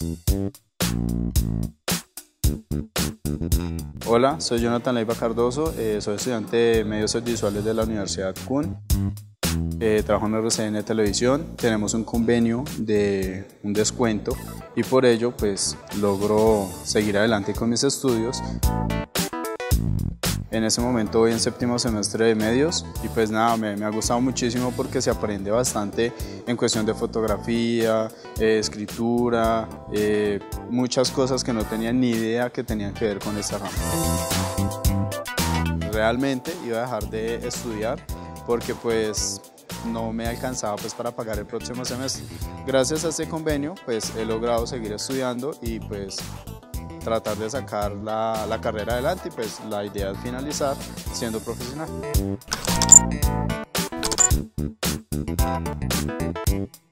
Hola, soy Jonathan Leiva Cardoso, soy estudiante de Medios Audiovisuales de la Universidad CUN. Trabajo en RCN Televisión, tenemos un convenio de un descuento y por ello pues logro seguir adelante con mis estudios. En ese momento voy en séptimo semestre de medios y pues nada, me ha gustado muchísimo porque se aprende bastante en cuestión de fotografía, escritura, muchas cosas que no tenía ni idea que tenían que ver con esta rama. Realmente iba a dejar de estudiar porque pues no me alcanzaba pues para pagar el próximo semestre. Gracias a este convenio pues he logrado seguir estudiando y pues tratar de sacar la carrera adelante y pues la idea es finalizar siendo profesional.